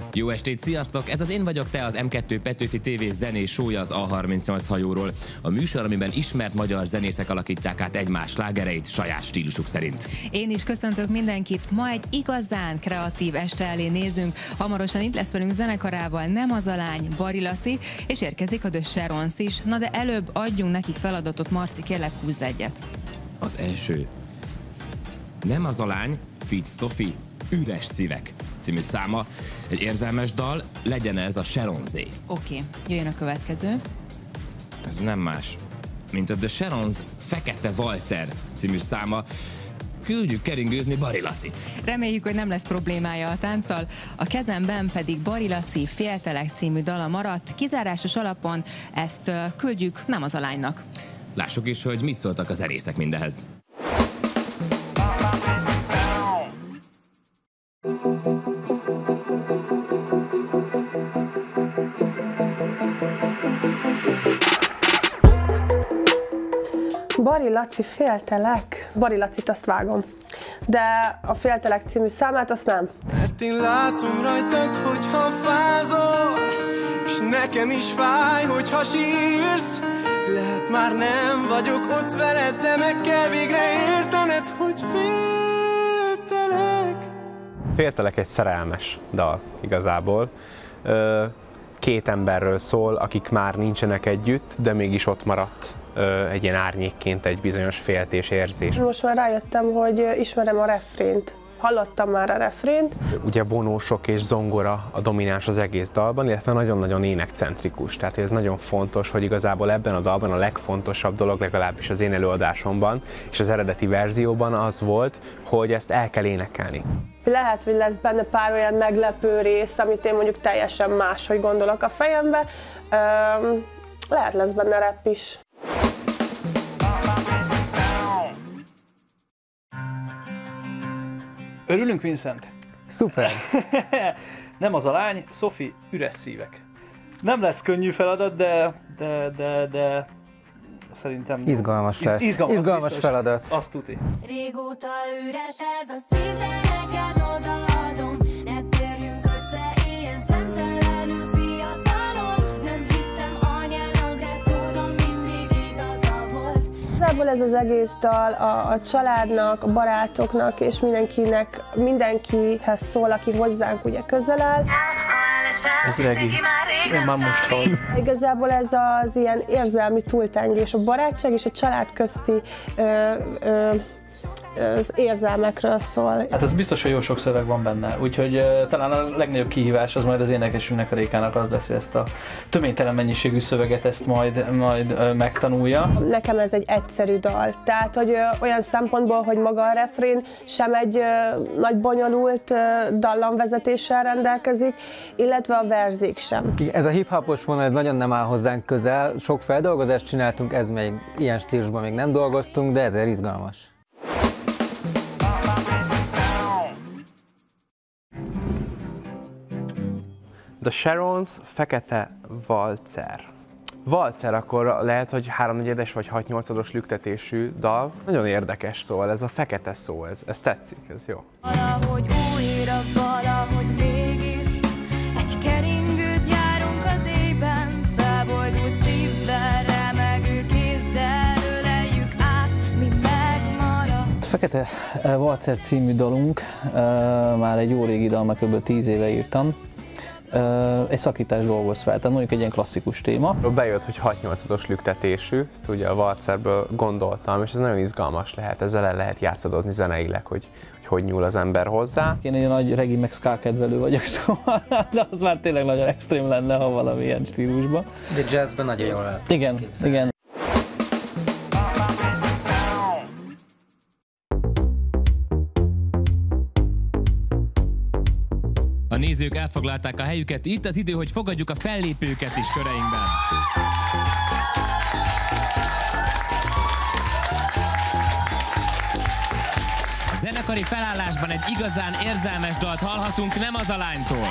Jó estét, sziasztok! Ez az Én vagyok te, az M2 Petőfi TV zenés show-ja az A38 hajóról. A műsor, amiben ismert magyar zenészek alakítják át egymás slágereit saját stílusuk szerint. Én is köszöntök mindenkit, ma egy igazán kreatív este elé nézünk. Hamarosan itt lesz velünk zenekarával Nem az a lány, Bari Laci, és érkezik a The Sharons is. Na de előbb adjunk nekik feladatot, Marci, kérlek húzz egyet. Az első. Nem az a lány, feat. Sophie, Üres szívek című száma. Egy érzelmes dal, legyen ez a Sharonsé. Oké, jöjjön a következő. Ez nem más, mint a The Sharons Fekete Valcer című száma. Küldjük keringőzni Bari Lacit. Reméljük, hogy nem lesz problémája a tánccal. A kezemben pedig Bari Laci Féltelek című dala maradt. Kizárásos alapon ezt küldjük Nem az a lánynak. Lássuk is, hogy mit szóltak a zenészek mindehez. Bari Laci Féltelek. Bari Lacit azt vágom. De a Féltelek című számát azt nem. Mert én látom rajtad, hogyha fázol, és nekem is fáj, hogyha sírsz. Lehet már nem vagyok ott veled, de meg kell végre értened, hogy féltelek. Féltelek egy szerelmes dal igazából. Két emberről szól, akik már nincsenek együtt, de mégis ott maradt egy ilyen árnyékként egy bizonyos féltés érzés. Most már rájöttem, hogy ismerem a refrént. Hallottam már a refrént. Ugye vonósok és zongora a domináns az egész dalban, illetve nagyon-nagyon énekcentrikus. Tehát ez nagyon fontos, hogy igazából ebben a dalban a legfontosabb dolog, legalábbis az én előadásomban és az eredeti verzióban az volt, hogy ezt el kell énekelni. Lehet, hogy lesz benne pár olyan meglepő rész, amit én mondjuk teljesen máshogy gondolok a fejembe. Lehet lesz benne rap is. Örülünk, Vincent? Szuper! Nem az a lány, Sophie, Üres szívek. Nem lesz könnyű feladat, de szerintem... Izgalmas lesz. Izgalmas feladat. Azt tuti. Régóta üres ez a szív, de neked odaadom. Ne törjünk össze ilyen szemtelenül fiatalon. Nem hittem anyának, de tudom, mindig igaza volt. Igazából ez az egész dal a családnak, a barátoknak és mindenkihez szól, aki hozzánk ugye közel áll. Ez regi. Én már most hallom. Igazából ez az ilyen érzelmi túltengés, a barátság és a család közti az érzelmekről szól. Hát az biztos, hogy jó sok szöveg van benne, úgyhogy talán a legnagyobb kihívás az majd az énekesünknek, a Rékának az lesz, hogy ezt a töménytelen mennyiségű szöveget ezt majd megtanulja. Nekem ez egy egyszerű dal, tehát hogy olyan szempontból, hogy maga a refrén sem egy nagy bonyolult dallamvezetéssel rendelkezik, illetve a verzék sem. Ez a hip-hopos vonal ez nagyon nem áll hozzánk közel, sok feldolgozást csináltunk, ez még ilyen stílusban még nem dolgoztunk, de ezért izgalmas. The Sharons Fekete Valcer. Valcer akkor lehet, hogy 3/4 vagy 6/8 lüktetésű dal. Nagyon érdekes szól, ez a fekete szó, ez tetszik, ez jó. Valahogy újra, valahogy mégis egy keringőt járunk az éjben, felbojdult szívvel, remegő kézzel öleljük át, mi megmaradt. Fekete Valcer című dalunk, már egy jó régi dal, már kb. 10 éve írtam. Egy szakítás dolgoz fel, tehát mondjuk egy ilyen klasszikus téma. Bejött, hogy 6/8 lüktetésű, ezt ugye a valcerből gondoltam, és ez nagyon izgalmas lehet, ezzel el lehet játszadozni zeneileg, hogy nyúl az ember hozzá. Én egy nagy reggae meg ska kedvelő vagyok, szóval, de az már tényleg nagyon extrém lenne, ha valami ilyen stílusban. De jazzben nagyon jól lehet. Igen. A nézők elfoglalták a helyüket, itt az idő, hogy fogadjuk a fellépőket is köreinkben. A zenekari felállásban egy igazán érzelmes dalt hallhatunk Nem az a lánytól.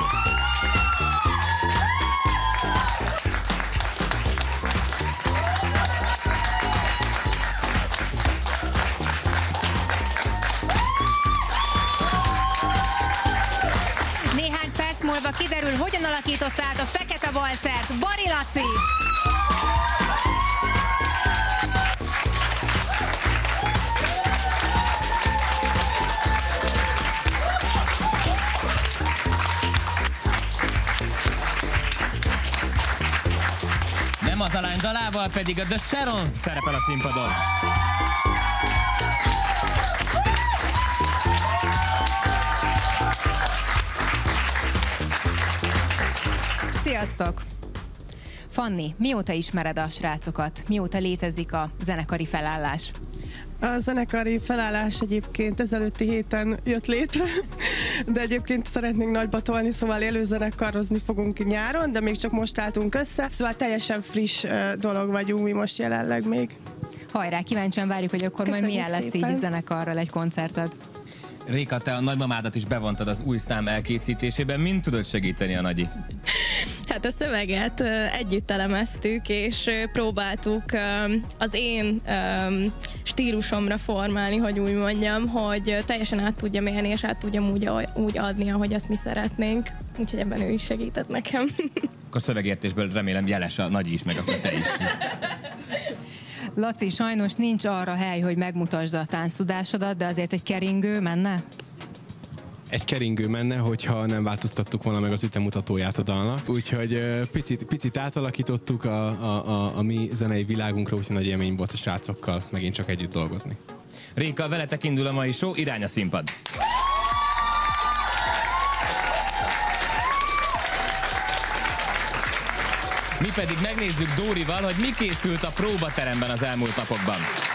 múlva kiderül, hogyan alakította át a fekete valcert Bari Laci. Nem az a lány dalával, pedig a The Sharons szerepel a színpadon. Sziasztok! Fanni, mióta ismered a srácokat? Mióta létezik a zenekari felállás? A zenekari felállás egyébként ezelőtti héten jött létre, de egyébként szeretnénk nagyba tolni, szóval élőzenekarozni fogunk nyáron, de még csak most álltunk össze, szóval teljesen friss dolog vagyunk mi most jelenleg még. Hajrá, kíváncsian várjuk, hogy akkor majd milyen lesz így zenekarral egy koncerted. Réka, te a nagymamádat is bevontad az új szám elkészítésében. Mint tudod segíteni a nagyi? Hát a szöveget együtt elemeztük, és próbáltuk az én stílusomra formálni, hogy úgy mondjam, hogy teljesen át tudjam élni, és át tudjam úgy adni, ahogy azt mi szeretnénk. Úgyhogy ebben ő is segített nekem. A szövegértésből remélem jeles a nagyi is, meg akkor te is. Laci, sajnos nincs arra hely, hogy megmutasd a tánctudásodat, de azért egy keringő menne? Egy keringő menne, hogyha nem változtattuk volna meg az ütemutatóját a dalnak. Úgyhogy picit átalakítottuk a mi zenei világunkra, úgyhogy nagy élmény volt a srácokkal megint csak együtt dolgozni. Réka, veletek indul a mai show, irány a színpad! Mi pedig megnézzük Dórival, hogy mi készült a próbateremben az elmúlt napokban.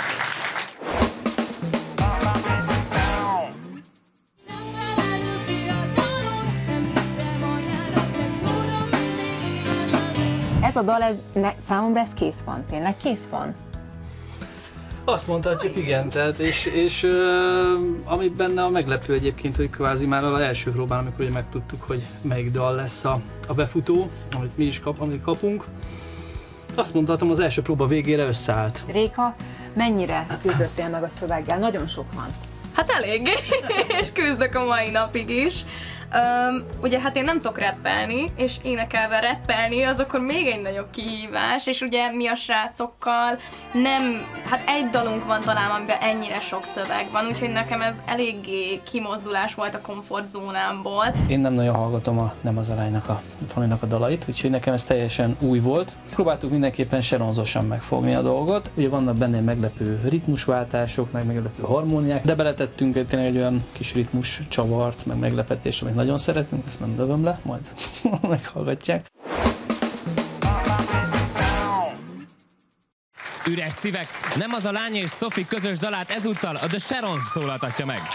Ez a dal, számomra ez kész van. Tényleg kész van? Azt mondhatjuk, igen, tehát, és ami benne a meglepő egyébként, hogy kvázi már az első próbán, amikor ugye megtudtuk, hogy melyik dal lesz a befutó, amit mi is kapunk, azt mondhatom, az első próba végére összeállt. Réka, mennyire küzdöttél meg a szöveggel? Nagyon sok van. Hát elég, és küzdök a mai napig is. Ugye hát én nem tudok rappelni, és énekelve rappelni, az akkor még egy nagyobb kihívás, és ugye mi a srácokkal hát egy dalunk van talán, amiben ennyire sok szöveg van, úgyhogy nekem ez eléggé kimozdulás volt a komfortzónámból. Én nem nagyon hallgatom Nem az a lánynak, a Fanninak a dalait, úgyhogy nekem ez teljesen új volt. Próbáltuk mindenképpen Sharonzosan megfogni a dolgot, ugye vannak benne meglepő ritmusváltások, meg meglepő harmóniák, de beletettünk tényleg egy olyan kis ritmus csavart, meg meglepetést, amit nagyon szeretünk, ezt nem dövöm le, majd meghallgatják. Üres szívek, Nem az a lány és Sophie közös dalát ezúttal a The Sharons szólaltatja meg.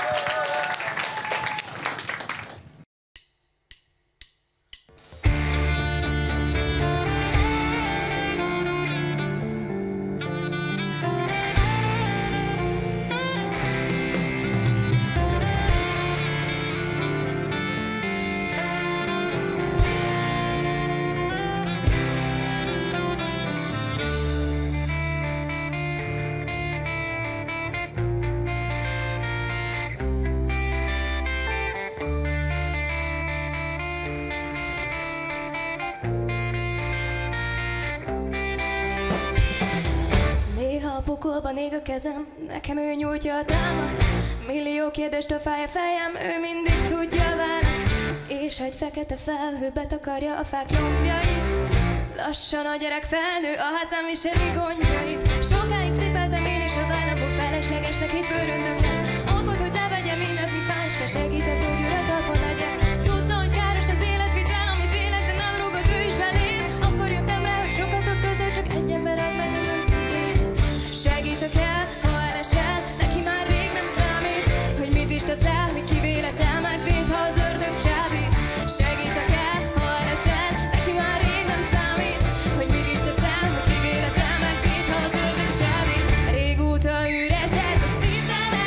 Pokolban ég a kezem, nekem ő nyújtja a támaszt. Millió kérdést a fejem, ő mindig tudja a választ. És egy fekete felhő betakarja a fák lombjait. Lassan a gyerek felnő, a hátán viseli gondjait. Sokáig cipeltem én is a vállamból, feleslegesnek itt bőröndöket. Ott volt, hogy levegyem mindent, mi fáj, és segített, hogy újra talpon legyen. Tudta, hogy káros az életvitel, amit élek, de nem rúgott ő is belém. Akkor jöttem rá, hogy sokatok között csak egy ember ad meg, nem őszintén. Segítek el, ha elesel, neki már rég nem számít, hogy mit is teszel, mi kivé leszel, megvéd, ha az ördög csábít. Segítek el, ha elesel, neki már rég nem számít, hogy mit is teszel, mi kivé leszel, megvéd, ha az ördög csábít. Régóta üres ez a szív, de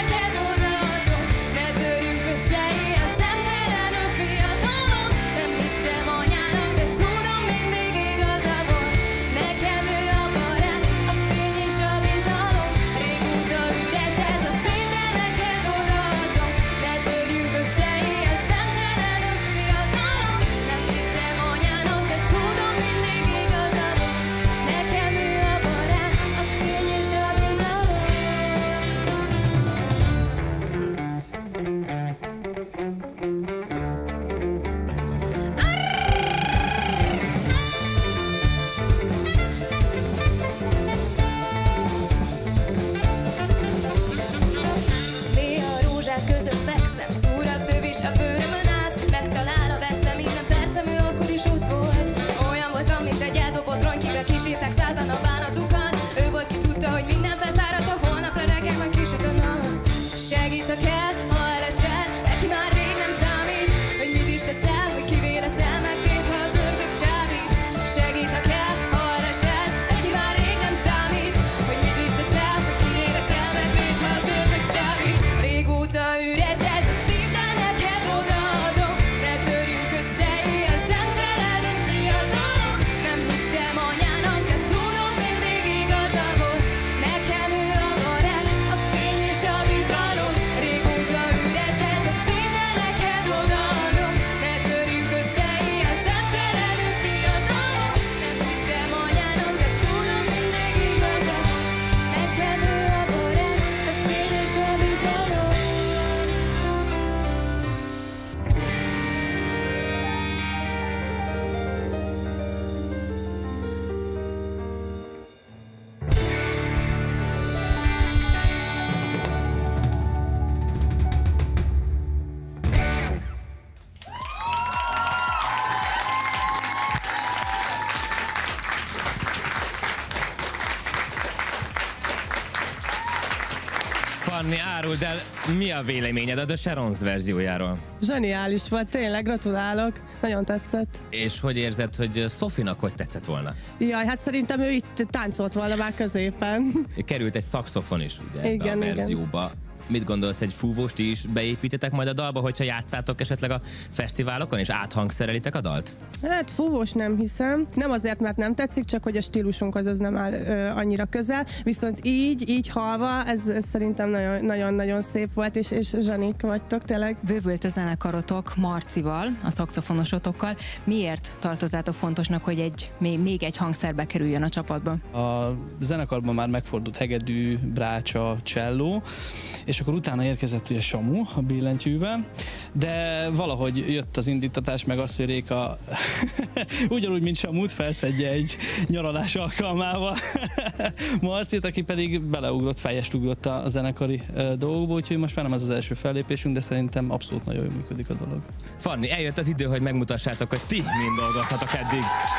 Fanni, áruld el, mi a véleményed a The Sharons verziójáról? Zseniális volt, tényleg, gratulálok. Nagyon tetszett. És hogy érzed, hogy Sophie-nak hogy tetszett volna? Jaj, hát szerintem ő itt táncolt volna már középen. Került egy szaxofon is ugye ebbe a verzióba. Igen. Mit gondolsz, egy fúvóst is beépítetek majd a dalba, hogyha játszátok esetleg a fesztiválokon, és áthangszerelitek a dalt? Hát fúvós nem hiszem. Nem azért, mert nem tetszik, csak hogy a stílusunk az nem áll annyira közel. Viszont így halva, ez szerintem nagyon-nagyon szép volt, és zsenik vagytok, tényleg. Bővült a zenekarotok Marcival, a szaxofonosotokkal. Miért tartottátok fontosnak, hogy még egy hangszer bekerüljön a csapatba? A zenekarban már megfordult hegedű, brácsa, cselló, és akkor utána érkezett ugye Samu a billentyűvel, de valahogy jött az indítatás, meg az, hogy Réka ugyanúgy, mint Samut felszedje egy nyaralás alkalmával Marcit, aki pedig beleugrott, fejest ugrott a zenekari dolgokba, úgyhogy most már nem ez az első fellépésünk, de szerintem abszolút nagyon jól működik a dolog. Fanni, eljött az idő, hogy megmutassátok, hogy ti mind dolgoztatok eddig.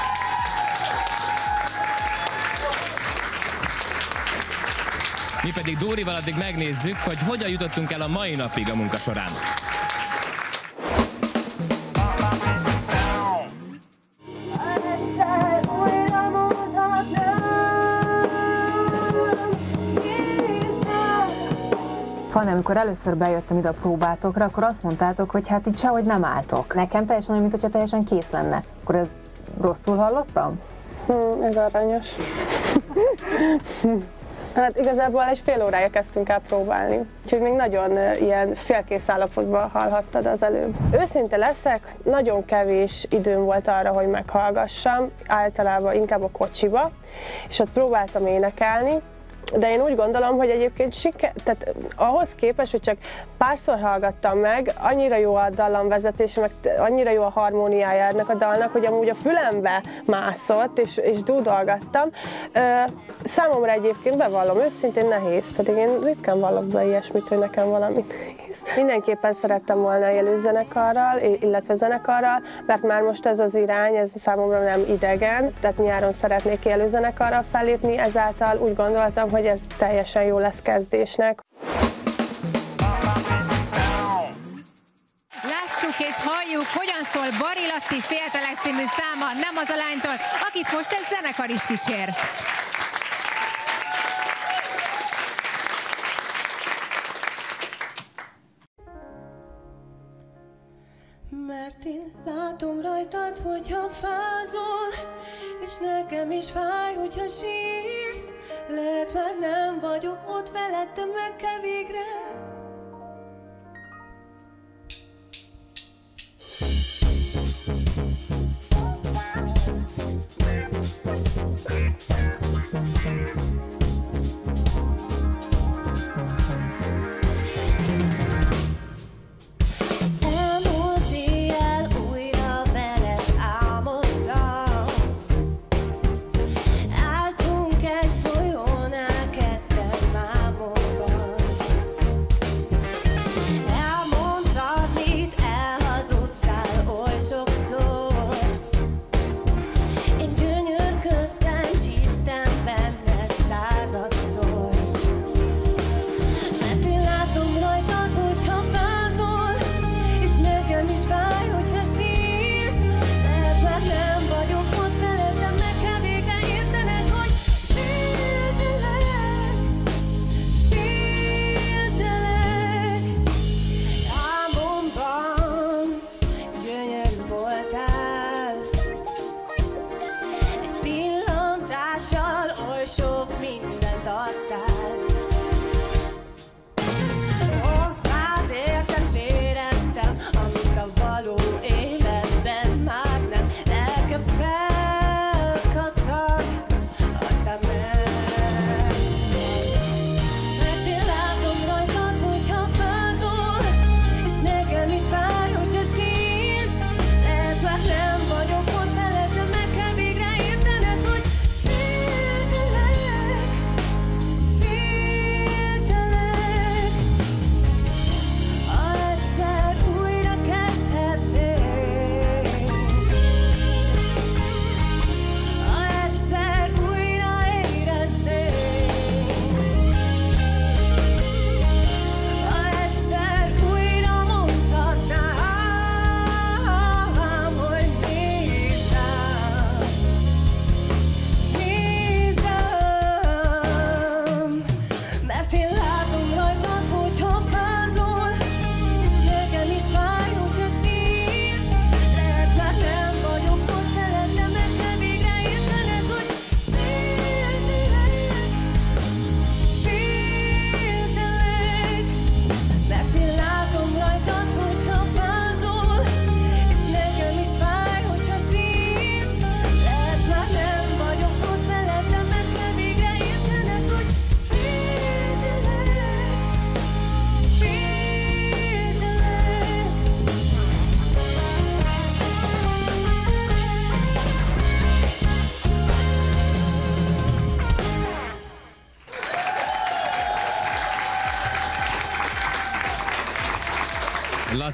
Mi pedig Dórival addig megnézzük, hogy hogyan jutottunk el a mai napig a munka során. Fanni, amikor először bejöttem ide a próbátokra, akkor azt mondtátok, hogy hát itt sehogy nem álltok. Nekem teljesen olyan, mintha teljesen kész lenne. Akkor ez rosszul hallottam? Ez aranyos. Hát igazából egy fél órája kezdtünk el próbálni, úgyhogy még nagyon ilyen félkész állapotban hallhattad az előbb. Őszinte leszek, nagyon kevés időm volt arra, hogy meghallgassam, általában inkább a kocsiba, és ott próbáltam énekelni, de én úgy gondolom, hogy egyébként tehát ahhoz képest, hogy csak párszor hallgattam meg, annyira jó a dallamvezetése, meg annyira jó a harmóniája ennek a dalnak, hogy amúgy a fülembe mászott, és dúdolgattam. Számomra egyébként bevallom őszintén nehéz, pedig én ritkán vallok be ilyesmit, hogy nekem valami nehéz. Mindenképpen szerettem volna élőzenekarral, illetve zenekarral, mert már most ez az irány, ez számomra nem idegen, tehát nyáron szeretnék élőzenekarral fellépni, ezáltal úgy gondoltam, hogy ez teljesen jó lesz kezdésnek. Lássuk és halljuk, hogyan szól Bari Laci Féltelek című száma Nem az a lánytól, akit most egy zenekar is kísér. Mert én látom rajtad, hogyha fázol, és nekem is fáj, hogyha sírsz. Lehet már nem vagyok ott veled, de meg kell végre. Álltunk egy folyónál ketten mámorban.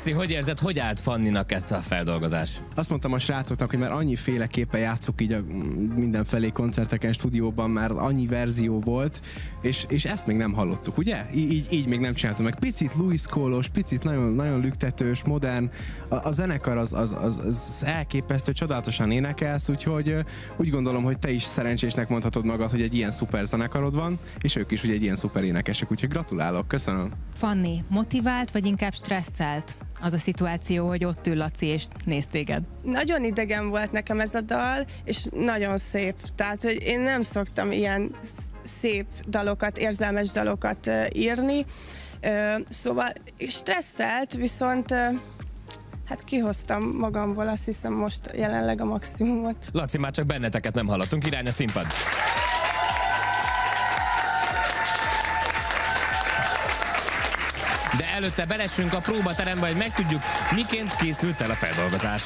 Laci, hogy érzed, hogy állt Fanninak ez a feldolgozás? Azt mondtam a srácoknak, hogy már annyiféleképpen játszuk így a mindenfelé koncerteken, stúdióban, már annyi verzió volt, és ezt még nem hallottuk, ugye? Így még nem csináltam meg. Picit Louis Cole-os, picit nagyon, nagyon lüktetős, modern. A zenekar az elképesztő, csodálatosan énekelsz, úgyhogy úgy gondolom, hogy te is szerencsésnek mondhatod magad, hogy egy ilyen szuper zenekarod van, és ők is ugye egy ilyen szuper énekesek, úgyhogy gratulálok, köszönöm. Fanni, motivált vagy inkább stresszelt az a szituáció, hogy ott ül Laci és néz téged? Nagyon idegen volt nekem ez a dal, és nagyon szép. Tehát, hogy én nem szoktam ilyen szép dalokat, érzelmes dalokat írni. Szóval stresszelt, viszont hát kihoztam magamból, azt hiszem most jelenleg a maximumot. Laci, már csak benneteket nem hallottunk, irány a színpad. De előtte belessünk a próbaterembe, hogy megtudjuk, miként készült el a feldolgozás.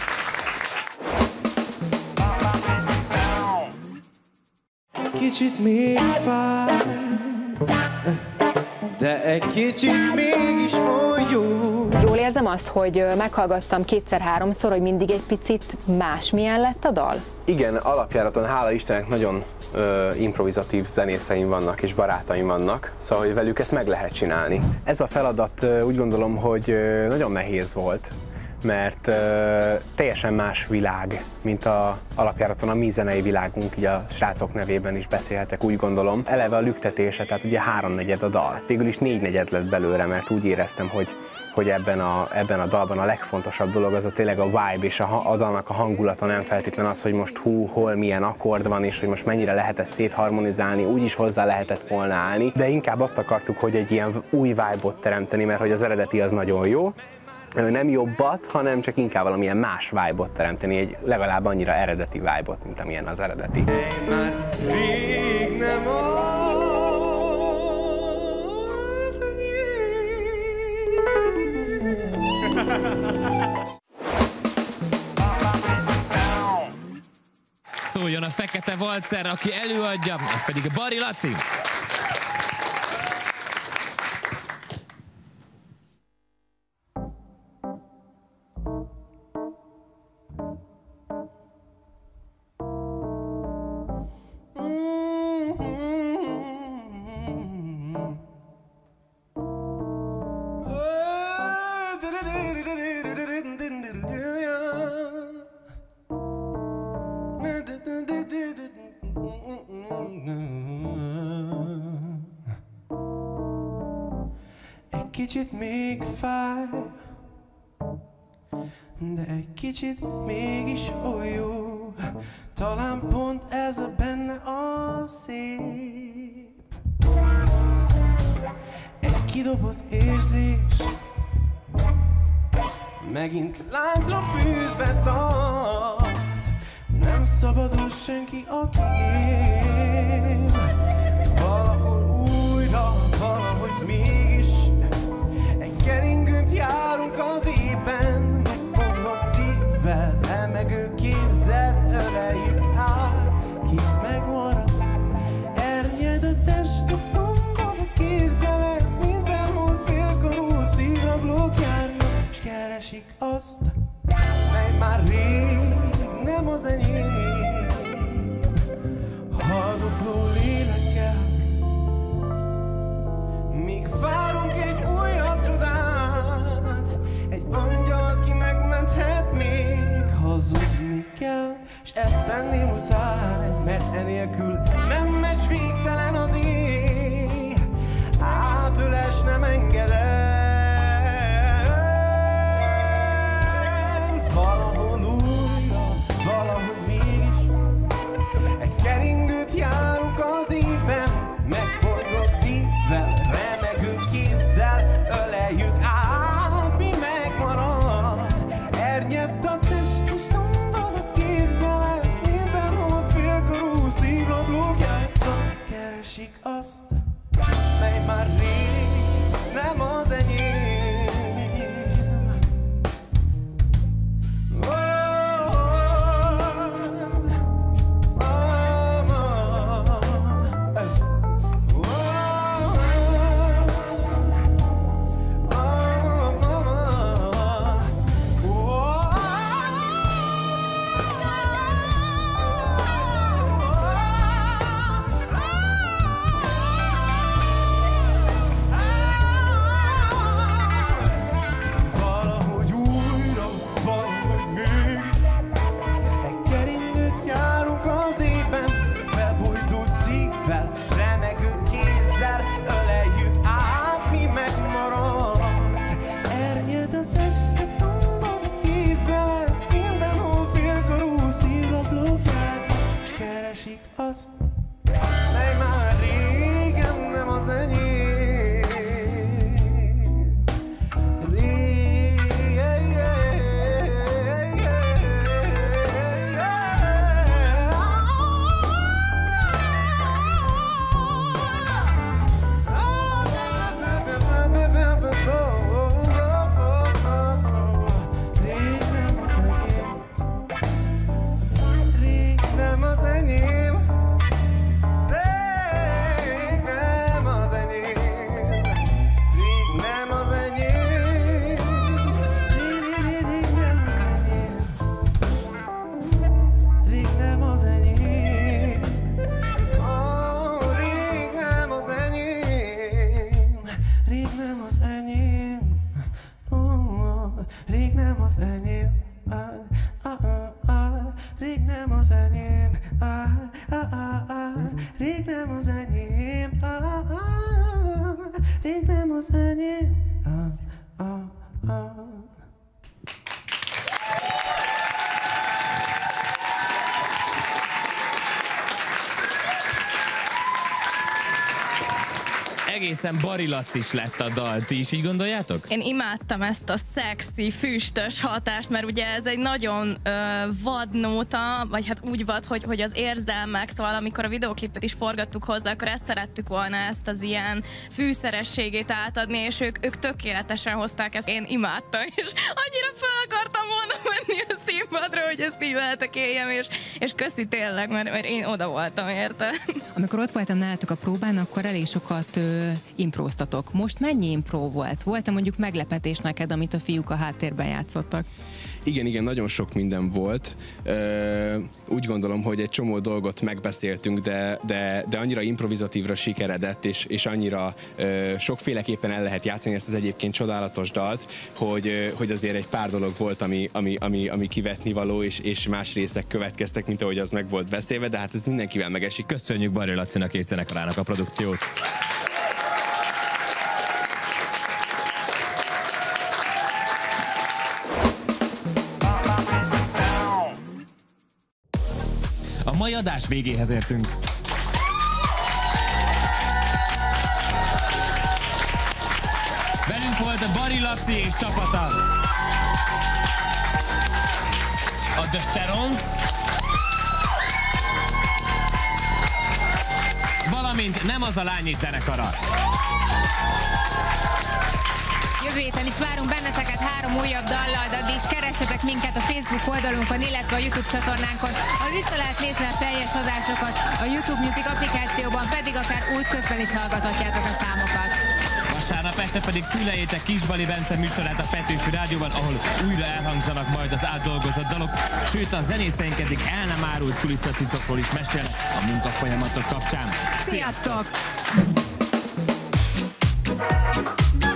Kicsit még fáj, de egy kicsit mégis olyan jó. Jól érzem azt, hogy meghallgattam kétszer-háromszor, hogy mindig egy picit másmilyen lett a dal? Igen, alapjáraton hála Istennek nagyon improvizatív zenészeim vannak és barátaim vannak, szóval hogy velük ezt meg lehet csinálni. Ez a feladat úgy gondolom, hogy nagyon nehéz volt, mert teljesen más világ, mint alapjáraton a mi zenei világunk, így a srácok nevében is beszélhetek, úgy gondolom. Eleve a lüktetése, tehát ugye 3/4 a dal. Végül is 4/4 lett belőle, mert úgy éreztem, hogy ebben a dalban a legfontosabb dolog az tényleg a vibe és a dalnak a hangulata, nem feltétlen az, hogy most hol milyen akkord van, és hogy most mennyire lehet ezt szétharmonizálni, úgy is hozzá lehetett volna állni, de inkább azt akartuk, hogy egy ilyen új vibe-ot teremteni, mert hogy az eredeti az nagyon jó, nem jobbat, hanem csak inkább valamilyen más vibe-ot teremteni, egy legalább annyira eredeti vibe-ot, mint amilyen az eredeti. Én már rég nem az Szóljon a Fekete Valcer, aki előadja, az pedig Bari Laci. Kicsit még fáj, de egy kicsit mégis olyan jó. Talán pont ez a benne a szép. Egy kidobott érzés, megint láncra fűzve tart. Nem szabadul senki, aki él. Valahol újra, valahogy mégis egy keringőt járunk az ében, megbomlott szívvel, remegő kézzel öleljük át. Ki megmarad, ernyed a test, a tombol a képzelet, mindenhol félkorú szívrablók járnak, s keresik azt, mely már rég nem az enyém. Haldokló lélekkel, míg várunk egy újabb csodát, egy angyalt, ki megmenthet még. Hazudni kell, s ezt tenni muszáj, mert enélkül nem megy, végtelen az éj. Átüles nem enged el. Valahol újra, valahogy mégis egy keringőt járunk az ében, megborgott szívvel, remegünk kézzel, öleljük át, mi megmaradt. Ernyedt a test és tombol a képzelet, mindenhol félkorú szívrablók járnak, keresik azt, mely már rég nem az enyém. egészen barilacis lett a dal. Ti is így gondoljátok? Én imádtam ezt a szexi, füstös hatást, mert ugye ez egy nagyon vad nóta, vagy hát úgy vad, hogy az érzelmek, szóval amikor a videóklipet is forgattuk hozzá, akkor ezt szerettük volna, ezt az ilyen fűszerességét átadni, és ők tökéletesen hozták ezt. Én imádtam, és annyira fel akartam volna menni a színpadra, hogy ezt így veletek éljem, és köszi tényleg, mert én oda voltam érte. Amikor ott voltam nálatok a próbán, akkor elég sokat impróztatok. Most mennyi impró volt? Volt-e mondjuk meglepetés neked, amit a fiúk a háttérben játszottak? Igen, nagyon sok minden volt. Úgy gondolom, hogy egy csomó dolgot megbeszéltünk, de annyira improvizatívra sikeredett, és annyira sokféleképpen el lehet játszani ezt az egyébként csodálatos dalt, hogy azért egy pár dolog volt, ami kivetnivaló, és más részek következtek, mint ahogy az meg volt beszélve, de hát ez mindenkivel megesik. Köszönjük Barri Lacinak és zenekarának a produkciót. A mai adás végéhez értünk. Velünk volt a Barri Laci és csapata. A The Sharons, valamint Nem az a lány és zenekara. Jövő héten is várunk benneteket 3 újabb dallal, de addig is keressetek minket a Facebook oldalunkon, illetve a YouTube csatornánkon, ahol vissza lehet nézni a teljes adásokat, a YouTube Music applikációban pedig akár útközben is hallgathatjátok a számokat. Vasárnap este pedig fülejétek Kisbali Bence műsorát a Petőfi Rádióban, ahol újra elhangzanak majd az átdolgozott dalok, sőt a zenészeink eddig el nem árult kulisszatitkokról is mesélnek a munkafolyamatok kapcsán. Sziasztok! Sziasztok!